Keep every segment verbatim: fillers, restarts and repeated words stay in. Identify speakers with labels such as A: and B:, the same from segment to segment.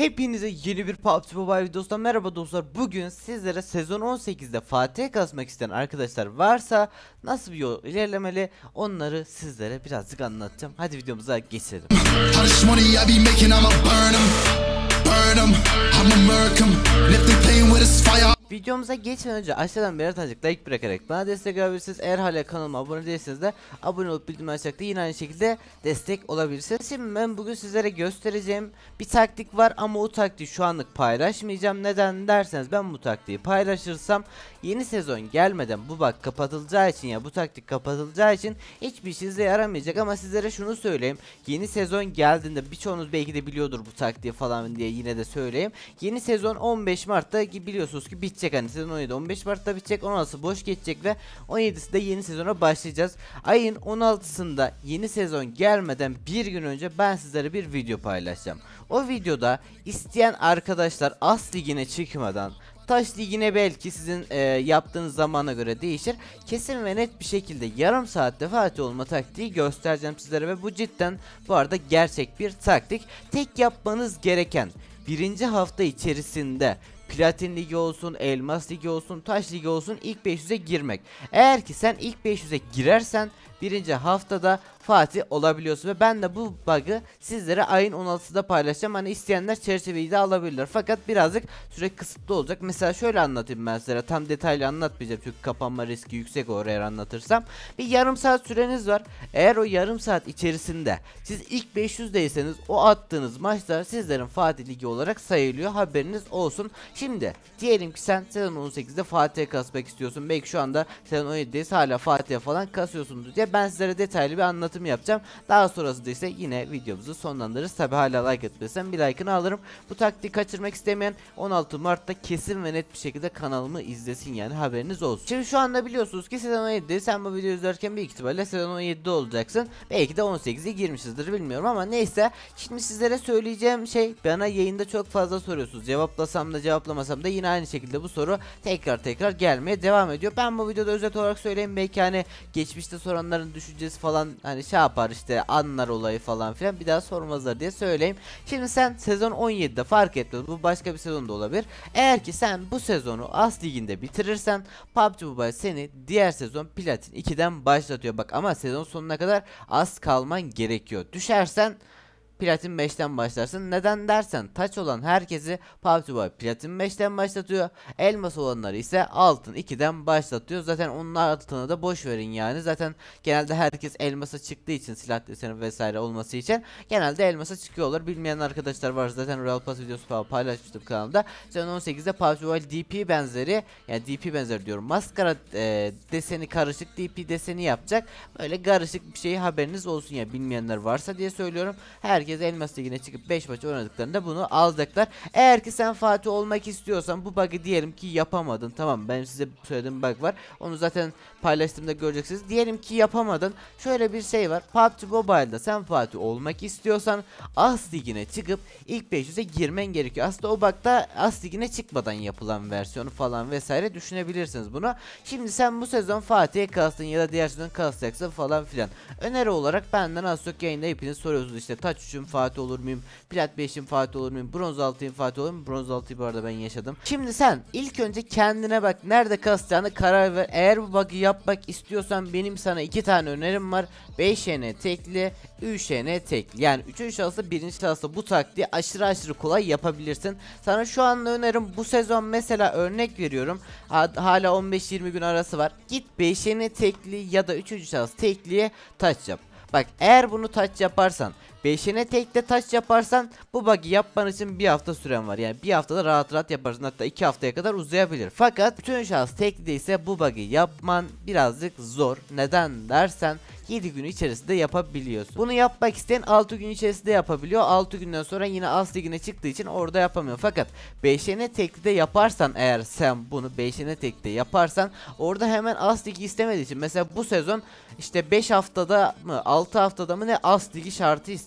A: Hepinize yeni bir P U B G Mobile videosundan merhaba dostlar. Bugün sizlere sezon on sekizde Fatih kasmak isteyen arkadaşlar varsa nasıl bir yol ilerlemeli onları sizlere birazcık anlatacağım. Hadi videomuza geçelim. Videomuza geçmeden önce aşağıdan birer tanecik like bırakarak bana destek olabilirsiniz. Eğer hala kanalıma abone değilseniz de abone olup bildirim açacaktı. Yine aynı şekilde destek olabilirsiniz. Şimdi ben bugün sizlere göstereceğim bir taktik var ama o taktiği şu anlık paylaşmayacağım. Neden derseniz ben bu taktiği paylaşırsam yeni sezon gelmeden bu bak kapatılacağı için ya bu taktik kapatılacağı için hiçbir işinize yaramayacak. Ama sizlere şunu söyleyeyim. Yeni sezon geldiğinde birçoğunuz belki de biliyordur bu taktiği falan diye yine de söyleyeyim. Yeni sezon on beş Mart'ta biliyorsunuz ki bitecek. Hani sezon on yedi on beş Mart'ta bitecek, on altısı boş geçecek ve on yedisi de yeni sezona başlayacağız. Ayın on altısında yeni sezon gelmeden bir gün önce ben sizlere bir video paylaşacağım. O videoda isteyen arkadaşlar As Ligi'ne çıkmadan Taş Ligi'ne belki sizin e, yaptığınız zamana göre değişir. Kesin ve net bir şekilde yarım saatte Fatih olma taktiği göstereceğim sizlere ve bu cidden bu arada gerçek bir taktik. Tek yapmanız gereken birinci hafta içerisinde Platin Ligi olsun, Elmas Ligi olsun, Taş Ligi olsun ilk beş yüze girmek. Eğer ki sen ilk beş yüze girersen birinci haftada Fatih olabiliyorsun ve ben de bu bug'ı sizlere ayın on altısında paylaşacağım. Hani isteyenler çerçeveyi de alabilirler. Fakat birazcık süre kısıtlı olacak. Mesela şöyle anlatayım ben sizlere. Tam detaylı anlatmayacağım çünkü kapanma riski yüksek olur eğer anlatırsam. Bir yarım saat süreniz var. Eğer o yarım saat içerisinde siz ilk beş yüzdeyseniz o attığınız maçlar sizlerin Fatih Ligi olarak sayılıyor. Haberiniz olsun. Şimdi diyelim ki sen sezon on sekizde Fatih'e kasmak istiyorsun. Belki şu anda sezon on yedideyiz hala Fatih'e falan kasıyorsunuz diye ben sizlere detaylı bir anlatım yapacağım. Daha sonrasında ise yine videomuzu sonlandırırız. Tabi hala like etmesem bir like'ını alırım. Bu taktiği kaçırmak istemeyen on altı Mart'ta kesin ve net bir şekilde kanalımı izlesin, yani haberiniz olsun. Şimdi şu anda biliyorsunuz ki sezon on yedide sen bu videoyu izlerken büyük ihtimalle sezon on yedide olacaksın. Belki de on sekize girmişizdir bilmiyorum ama neyse. Şimdi sizlere söyleyeceğim şey, bana yayında çok fazla soruyorsunuz. Cevaplasam da cevaplamasam da yine aynı şekilde bu soru tekrar tekrar gelmeye devam ediyor. Ben bu videoda özet olarak söyleyeyim, belki hani geçmişte soranların düşüncesi falan hani şey yapar işte anlar olayı falan filan bir daha sormazlar diye söyleyeyim. Şimdi sen sezon on yedide fark etmez, bu başka bir sezonda olabilir. Eğer ki sen bu sezonu As Ligi'nde bitirirsen P U B G Mobile seni diğer sezon Platin ikiden başlatıyor. Bak ama sezon sonuna kadar az kalman gerekiyor. Düşersen Platin beşten başlarsın. Neden dersen taç olan herkesi P U B G Mobile Platin beşten başlatıyor. Elmas olanları ise altın ikiden başlatıyor. Zaten onun altını da boş verin yani. Zaten genelde herkes elmasa çıktığı için, silah deseni vesaire olması için genelde elmasa çıkıyorlar. Bilmeyen arkadaşlar var, zaten Royal Pass videosu falan paylaşmıştım kanalda. Sezon on sekizde P U B G Mobile D P benzeri, yani D P benzeri diyorum, maskara e, deseni karışık D P deseni yapacak. Böyle karışık bir şey, haberiniz olsun ya, bilmeyenler varsa diye söylüyorum. Herkes Elmas Ligi'ne çıkıp beş maç oynadıklarında bunu alacaklar. Eğer ki sen Fatih olmak istiyorsan bu bug'ı diyelim ki yapamadın. Tamam, benim size söylediğim bug var. Onu zaten paylaştığımda göreceksiniz. Diyelim ki yapamadın. Şöyle bir şey var. P U B G Mobile'da sen Fatih olmak istiyorsan As Ligi'ne çıkıp ilk beş yüze girmen gerekiyor. Aslında o bug'da As Ligi'ne çıkmadan yapılan versiyonu falan vesaire düşünebilirsiniz bunu. Şimdi sen bu sezon Fatih'e kastın ya da diğer sezon kastacaksın falan filan. Öneri olarak benden az çok yayında hepiniz soruyorsunuz işte taç üçüm Fatih olur muyum? Plat beşim Fatih olur muyum? Bronz altıyım Fatih olur muyum? Bronz altıyı bu arada ben yaşadım. Şimdi sen ilk önce kendine bak, nerede kasacağını karar ver. Eğer bu bug'ı yapmak istiyorsan benim sana iki tane önerim var. beş N tekli, üç N tekli. Yani üçüncü şahısta birinci şahısta bu taktiği aşırı aşırı kolay yapabilirsin. Sana şu an önerim, bu sezon mesela örnek veriyorum. Hala on beş yirmi gün arası var. Git beş N tekli ya da üçüncü şahıs tekliye taç yap. Bak eğer bunu taç yaparsan, beşine tekte taç yaparsan bu bug'ı yapman için bir hafta süren var. Yani bir haftada rahat rahat yaparsın, hatta iki haftaya kadar uzayabilir. Fakat bütün şahıs tekli ise bu bug'ı yapman birazcık zor. Neden dersen yedi gün içerisinde yapabiliyorsun. Bunu yapmak isteyen altı gün içerisinde yapabiliyor. altı günden sonra yine As Ligi'ne çıktığı için orada yapamıyor. Fakat beşine tekli de yaparsan, eğer sen bunu beşine tekli yaparsan orada hemen As Ligi istemediği için, mesela bu sezon işte beş haftada mı altı haftada mı ne As Ligi şartı istedi.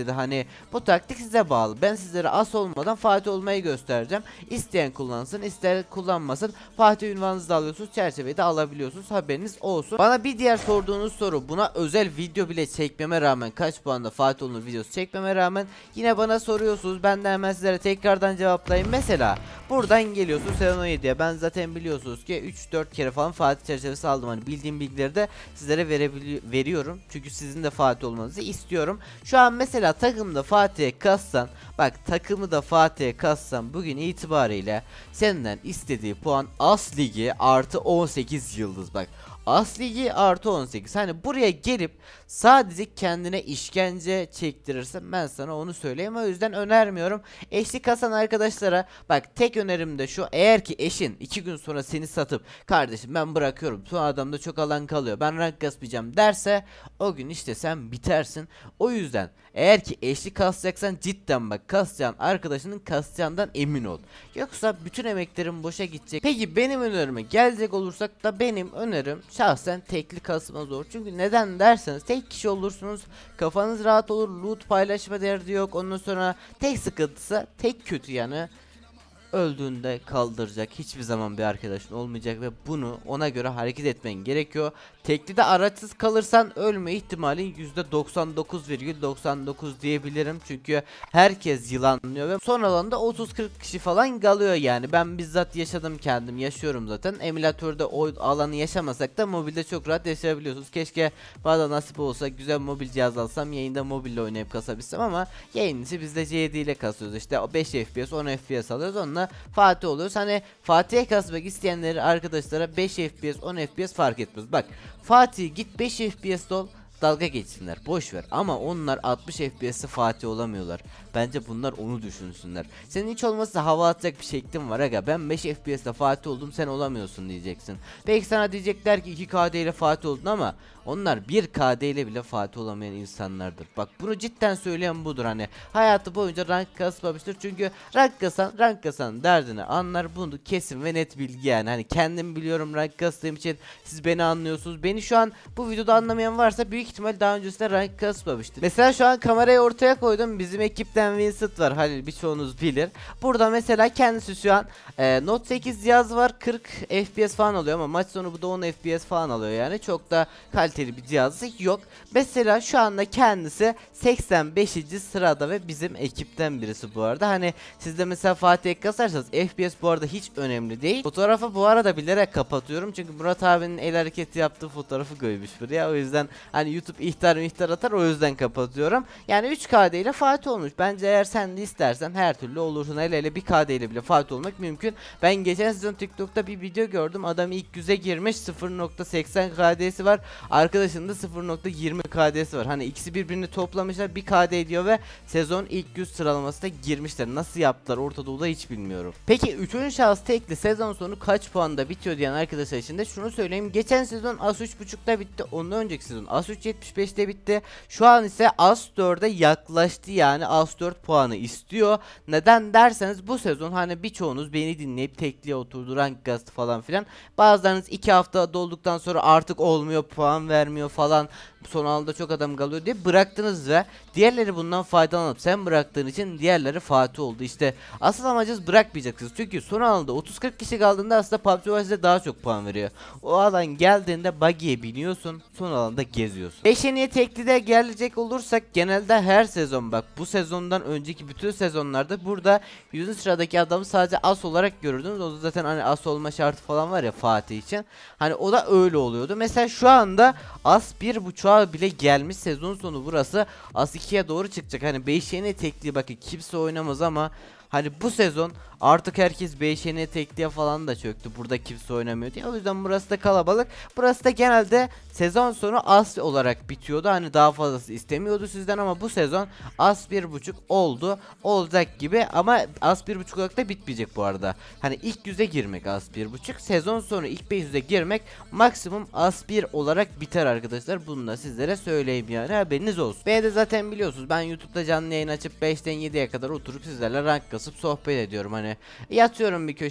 A: istedi. Hani bu taktik size bağlı. Ben sizlere as olmadan Fatih olmayı göstereceğim. İsteyen kullansın, isteyen kullanmasın. Fatih ünvanınızı da alıyorsunuz, çerçeveyi de alabiliyorsunuz. Haberiniz olsun. Bana bir diğer sorduğunuz soru, buna özel video bile çekmeme rağmen, kaç puanda Fatih olunur videosu çekmeme rağmen yine bana soruyorsunuz. Ben de hemen sizlere tekrardan cevaplayayım. Mesela buradan geliyorsun sezon on yediye. Ben zaten biliyorsunuz ki üç dört kere falan Fatih çerçevesi aldım. Hani bildiğim bilgileri de sizlere veriyorum. Çünkü sizin de Fatih olmanızı istiyorum. Şu an mesela takımda Fatih'e kassan, bak takımı da Fatih'e kassan bugün itibariyle senden istediği puan As Ligi artı on sekiz yıldız. Bak, As Ligi artı on sekiz. Hani buraya gelip sadece kendine işkence çektirirsen ben sana onu söyleyeyim. O yüzden önermiyorum. Eşli kasan arkadaşlara bak, tek önerim de şu: eğer ki eşin iki gün sonra seni satıp kardeşim ben bırakıyorum, son adamda çok alan kalıyor, ben rank kasmayacağım derse, o gün işte sen bitersin. O yüzden eğer ki eşli kasacaksan cidden bak, kasacağın arkadaşının kasacağından emin ol. Yoksa bütün emeklerin boşa gidecek. Peki benim önerime gelecek olursak da, benim önerim şahsen tekli kasma zor. Çünkü neden derseniz, tek kişi olursunuz, kafanız rahat olur, loot paylaşma derdi yok. Ondan sonra tek sıkıntısı, tek kötü yanı, öldüğünde kaldıracak hiçbir zaman bir arkadaşın olmayacak ve bunu ona göre hareket etmen gerekiyor. Tekli de araçsız kalırsan ölme ihtimalin yüzde doksan dokuz virgül doksan dokuz diyebilirim. Çünkü herkes yılanlıyor ve son alanda otuz kırk kişi falan kalıyor yani. Ben bizzat yaşadım, kendim yaşıyorum zaten. Emülatörde o alanı yaşamasak da mobilde çok rahat yaşayabiliyorsunuz. Keşke bana nasip olsa güzel mobil cihaz alsam, yayında mobille oynayıp kasabilsem, ama yayın içi biz de C D ile kasıyoruz. İşte o beş F P S on F P S alıyoruz, onunla Fatih oluyoruz. Hani Fatih'e kasmak isteyenleri arkadaşlara beş F P S on F P S fark etmez. Bak, Fatih git beş F P S ol, dalga geçsinler, boş ver, ama onlar altmış F P S'te Fatih olamıyorlar. Bence bunlar onu düşünsünler. Senin hiç olmazsa hava atacak bir şeklin var aga, ben beş F P S'te Fatih oldum, sen olamıyorsun diyeceksin. Belki sana diyecekler ki iki K D ile Fatih oldun, ama onlar bir K D ile bile Fatih olamayan insanlardır. Bak, bunu cidden söyleyen budur. Hani hayatı boyunca rank kasmamıştır. Çünkü rank kasan rank kasan derdini anlar, bunu kesin ve net bilgi yani. Hani kendim biliyorum, rank kastığım için siz beni anlıyorsunuz. Beni şu an bu videoda anlamayan varsa büyük ihtimal daha öncesinde rank kasmamıştır. Mesela şu an kamerayı ortaya koydum, bizim ekipten Vincent var, Halil birçoğunuz bilir. Burada mesela kendisi şu an e, Note sekiz cihaz var, kırk F P S falan alıyor, ama maç sonu bu da on F P S falan alıyor yani. Çok da kaliteli bir cihazı yok. Mesela şu anda kendisi seksen beşinci sırada ve bizim ekipten birisi bu arada. Hani siz de mesela Fatih'e kasarsanız, F P S bu arada hiç önemli değil. Fotoğrafı bu arada bilerek kapatıyorum, çünkü Murat abinin el hareketi yaptığı fotoğrafı koymuş buraya. O yüzden hani YouTube ihtar ihtar atar, o yüzden kapatıyorum. Yani üç K D ile Fatih olmuş. Bence eğer sen de istersen her türlü olursun. Hele hele bir K D ile bile Fatih olmak mümkün. Ben geçen sezon TikTok'ta bir video gördüm. Adam ilk yüze girmiş, sıfır nokta seksen K D'si var. Arkadaşının da sıfır nokta yirmi K D'si var. Hani ikisi birbirini toplamışlar, bir K D ediyor ve sezon ilk yüz sıralamasına girmişler. Nasıl yaptılar Orta Doğu'da hiç bilmiyorum. Peki üçüncü şahıs tekli sezon sonu kaç puanda bitiyor diyen arkadaşlar için de şunu söyleyeyim. Geçen sezon As üç buçukta bitti. Ondan önceki sezon As üç yetmiş beşte bitti. Şu an ise As dörde yaklaştı, yani As dört puanı istiyor. Neden derseniz, bu sezon hani birçoğunuz beni dinleyip tekliye oturdu, rank kastı falan filan. Bazılarınız iki hafta dolduktan sonra artık olmuyor, puan vermiyor falan, son anda çok adam kalıyor diye bıraktınız ve diğerleri bundan faydalanıp sen bıraktığın için diğerleri Fatih oldu. İşte asıl amacınız bırakmayacaksınız. Çünkü son anda otuz kırk kişi kaldığında aslında P U B G Mobile size daha çok puan veriyor. O alan geldiğinde buggy'ye biniyorsun, son alanda geziyorsun. Beşeniye teklide gelecek olursak, genelde her sezon, bak bu sezondan önceki bütün sezonlarda burada yüzüncü sıradaki adamı sadece as olarak görürdünüz. O da zaten hani as olma şartı falan var ya Fatih için. Hani o da öyle oluyordu. Mesela şu anda as bir buçuğa bile gelmiş, sezon sonu burası as ikiye doğru çıkacak. Hani beşeniye tekliği bakın kimse oynamaz, ama hani bu sezon artık herkes beş N tekliğe falan da çöktü. Burada kimse oynamıyor diye. O yüzden burası da kalabalık. Burası da genelde sezon sonu as olarak bitiyordu. Hani daha fazlası istemiyordu sizden, ama bu sezon as bir buçuk oldu. Olacak gibi, ama as bir buçuk olarak da bitmeyecek bu arada. Hani ilk yüze girmek as bir buçuk. Sezon sonu ilk beş yüze girmek maksimum as bir olarak biter arkadaşlar. Bunu da sizlere söyleyeyim yani, haberiniz olsun. B'de zaten biliyorsunuz, ben YouTube'da canlı yayın açıp beşten yediye kadar oturup sizlerle rank kasıp sohbet ediyorum. Hani yatıyorum bir köşeye,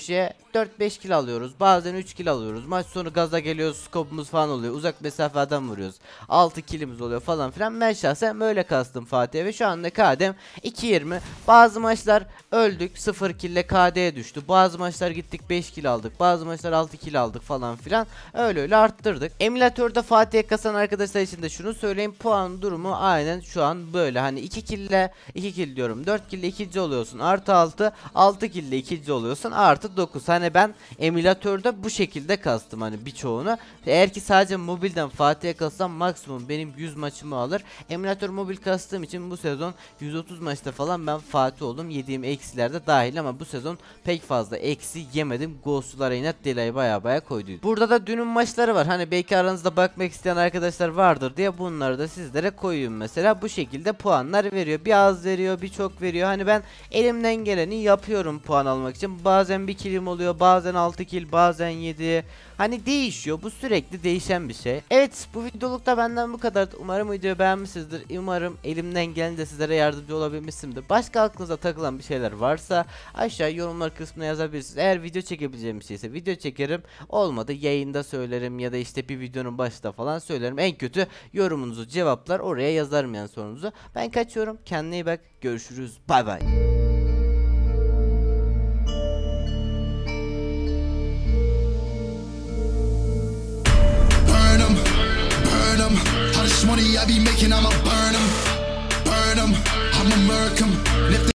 A: dört beş kill alıyoruz. Bazen üç kill alıyoruz. Maç sonu gaza geliyoruz. Skopumuz falan oluyor. Uzak mesafeden vuruyoruz. altı killimiz oluyor falan filan. Ben şahsen böyle kastım Fatih'e ve şu anda K D'm iki yirmi. Bazı maçlar öldük. sıfır kill ile K D'ye düştü. Bazı maçlar gittik beş kill aldık. Bazı maçlar altı kill aldık falan filan. Öyle öyle arttırdık. Emülatörde Fatih'e kasan arkadaşlar için de şunu söyleyeyim. Puan durumu aynen şu an böyle. Hani iki kill ile iki kill diyorum. dört kill ile ikinci oluyorsun. Artı altı. altı kill ile ikinci oluyorsun. Artı dokuz. Hani ben emülatörde bu şekilde kastım hani birçoğunu. Eğer ki sadece mobilden Fatih'e kalsam maksimum benim yüz maçımı alır. Emülatör mobil kastığım için bu sezon yüz otuz maçta falan ben Fatih oldum. Yediğim eksilerde dahil ama bu sezon pek fazla eksi yemedim. Ghost'lara inat delay baya baya koyduydu. Burada da dünün maçları var. Hani belki aranızda bakmak isteyen arkadaşlar vardır diye bunları da sizlere koyuyorum mesela. Bu şekilde puanlar veriyor. Bir az veriyor, bir çok veriyor. Hani ben elimden geleni yapıyorum puan almak için. Bazen bir killim oluyor, bazen altı kill, bazen yedi. Hani değişiyor. Bu sürekli değişen bir şey. Evet, bu videolukta benden bu kadar. Umarım videoyu beğenmişsinizdir. Umarım elimden gelince sizlere yardımcı olabilmişimdir. Başka aklınıza takılan bir şeyler varsa aşağı yorumlar kısmına yazabilirsiniz. Eğer video çekebileceğim bir şeyse video çekerim. Olmadı yayında söylerim ya da işte bir videonun başında falan söylerim. En kötü yorumunuzu cevaplar oraya yazarım yani sorunuzu. Ben kaçıyorum. Kendine iyi bak. Görüşürüz. Bay bay.
B: How much money I be making, I'ma burn 'em, burn 'em, I'ma murk 'em.